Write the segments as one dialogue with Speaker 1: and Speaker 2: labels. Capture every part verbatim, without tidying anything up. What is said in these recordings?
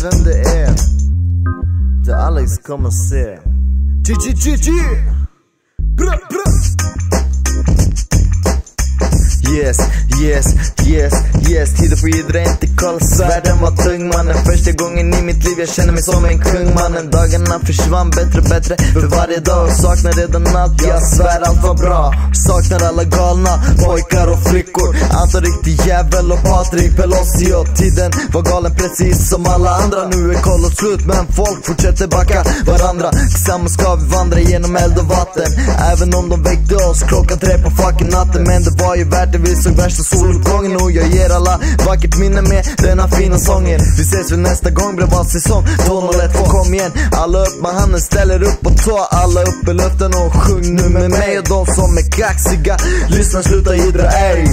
Speaker 1: vem det är. Det Alex kommer se. G G G G. Bra, bra. Yes, yes, yes, yes. Tiden på idra inte kalls. Världen var tung mannen. Första gången i mitt liv jag känner mig som en kung mannen. Dagarna försvann bättre och bättre för varje dag. Saknar redan allt, jag svär allt var bra. Saknar alla galna pojkar och flickor. Anton riktig jävel och Patrik Pelosio. Tiden var galen precis som alla andra. Nu är kollet slut men folk fortsätter backa varandra. Tillsammans ska vi vandra genom eld och vatten. Även om de väckte oss klockan tre på fucking natten. Men det var ju värt det, vi såg värsta soluppgången. Och jag ger alla vackert minne med denna fina sången. Vi ses väl nästa gång, blev all säsong två noll ett, kom igen. Alla upp med handen, ställer upp och ta alla upp i luften och sjung nu med mig. Och de som är kaxiga, lyssna, sluta idra, ey.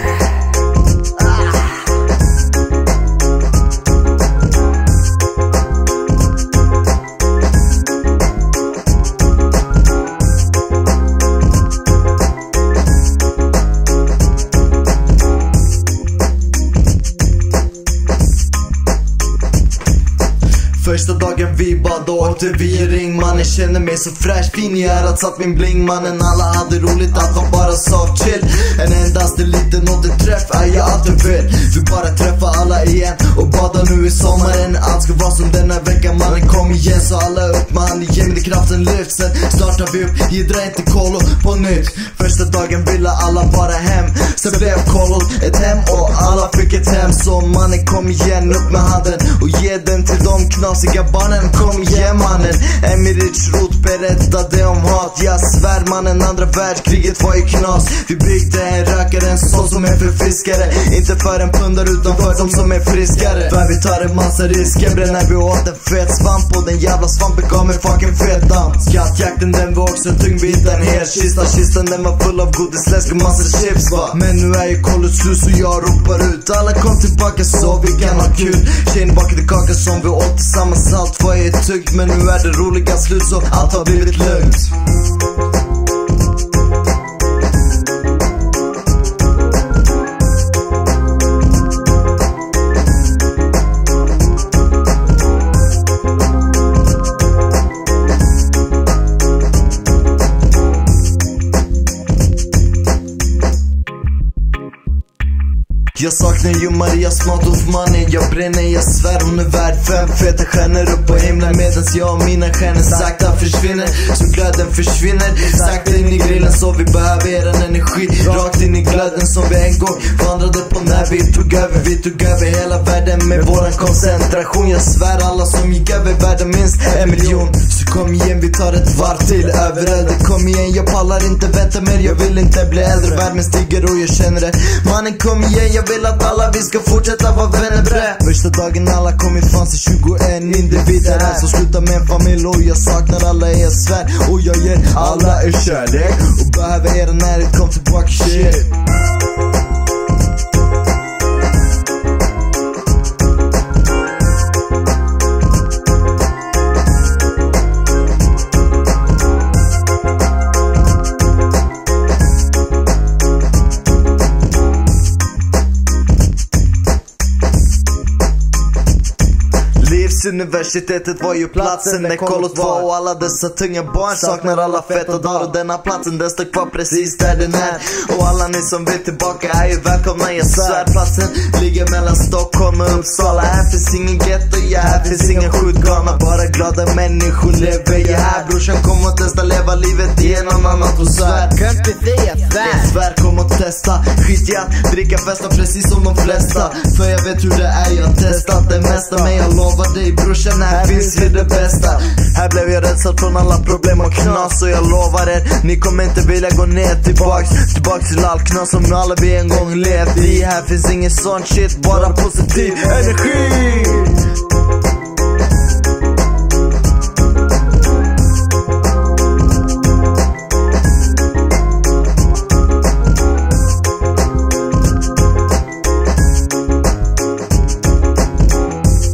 Speaker 1: Första dagen vi bad åkte vi i ring. Mannen känner mig så fräsch, fin i örat satt min bling. Mannen alla hade roligt, allt var bara soft chill. En endaste liten återträff är jag alltid vill. Vi bara träffar alla igen och bada nu i sommaren. Allt ska vara som denna vecka, mannen kom igen. Så alla upp med hand igen, med kraften lyft. Sen startar vi upp, gidra inte kollo på nytt. Första dagen ville alla bara hem. Sen blev kollo ett hem och alla fick ett hem. Så mannen kom igen, upp med handen och ge den till de knasiga barnen. Kom igen mannen, Emirich Roth berättade om hat. Jag svär mannen, andra världskriget var ju knas. Vi byggde en rökare, en sån som är förfiskare. Inte för en pundar utan för de som är friskare. För vi tar en massa risker, bränner vi åt en fet svamp. Och den jävla svampen gav mig fucking fet damp. Skattjakten den var också tung, vi hittade en hel kista. Kistan den var full av godisläsk och massa chips va. Men nu är ju kollet slut så jag ropar ut. Alla kom tillbaka så vi kan ha kul. Tjejen bakade kakan som vi åt tillsammans. Allt var ju tuggt men nu är det roliga slut så allt har blivit lugnt. Jag saknar ju Marias mat of money. Jag bränner, jag svär hon är värd fem feta stjärnor upp på himlen. Medans jag och mina stjärnor sakta försvinner. Så glöden försvinner sakta in i grillen. Så vi behöver eran energi rakt in i glöden som vi en gång vandrade på när vi tog över. Vi tog över hela världen med våran koncentration. Jag svär alla som gick över världen minst en miljon. Så kom igen, vi tar ett varv till överelden. Kom igen, jag pallar inte vänta mer. Jag vill inte bli äldre, värmen stiger och jag känner det. Mannen kom igen, jag vill att alla vi ska fortsätta vara vänner bre. Första dagen alla kom fanns det tjugoen individer här. Så sluta med en familj och jag saknar alla er svär. Och jag ger alla er kärlek och behöver er närhet, kom tillbaka shit. Universitetet var ju platsen där kollot var. Och alla dessa tunga barn saknar alla feta dagar. Och denna platsen den står kvar precis där den är. Och alla ni som vill tillbaka är ju välkomna, jag svär. Platsen ligger mellan Stockholm och Uppsala. Här finns ingen ghetto, ja här finns ingen skjutgana. Bara glada människor lever jag här. Brorsan kom och testa leva livet i en annan atmosfär.
Speaker 2: Kan inte säga svär.
Speaker 1: Jag svär, kom och testa. Skit i att dricka festa precis som de flesta. För jag vet hur det är, jag har testat det mesta. Men jag lovar dig brorsan, här finns vi det bästa. Här blev jag rensad från alla problem och knas. Och jag lovar er, ni kommer inte vilja gå ner tillbaks. Tillbaks till allt knas som alla vi en gång levt i. Här finns ingen sån shit, bara positiv energi.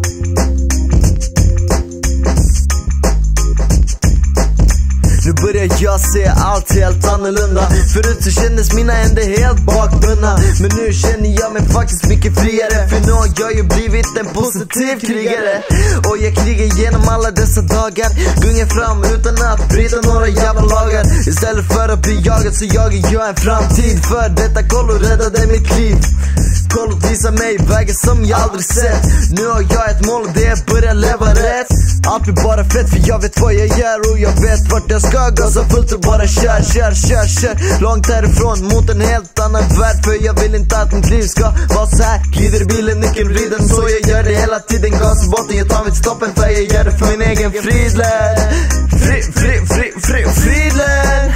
Speaker 1: Nu börjar jag ser allt helt annorlunda. Förut så kändes mina händer helt bakbundna, men nu känner jag mig faktiskt mycket friare. För nu har jag ju blivit en positiv krigare. Och jag krigar genom alla dessa dagar, gungar fram utan att bryta några jävla lagar. Istället för att bli jagad så jagar jag en framtid. För detta kollo räddade mitt liv. Kollot visar mig vägar som jag aldrig sett. Nu har jag ett mål och det är att börja leva rätt. Allt blir bara fett för jag vet vad jag gör och jag vet vart jag ska gå. Så fullt och bara kör, kör, kör, kör långt härifrån mot en helt annan värld. För jag vill inte att mitt liv ska vara så här. Glider i bilen, nyckeln vriden, så jag gör det hela tiden. Gas i botten, jag tar mig till toppen för jag gör det för min egen fridland. Fri, fri, fri, fri, fridland.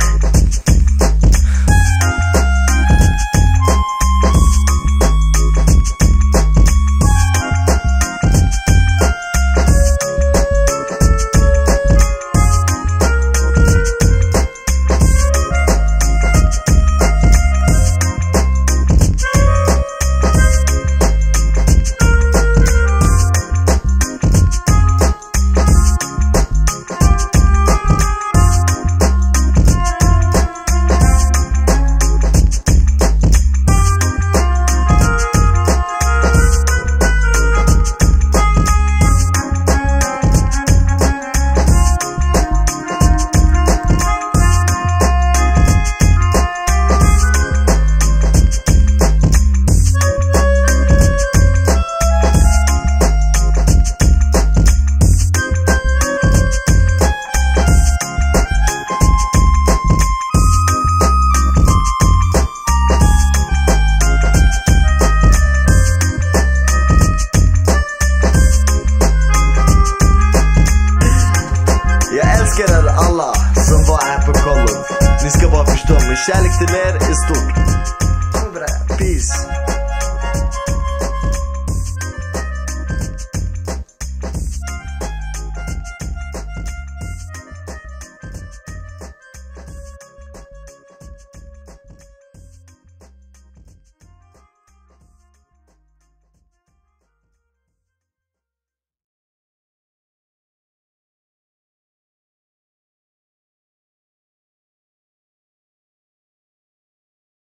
Speaker 1: Alla som var här på kollo, ni ska bara förstå, min kärlek till er är stort. Peace.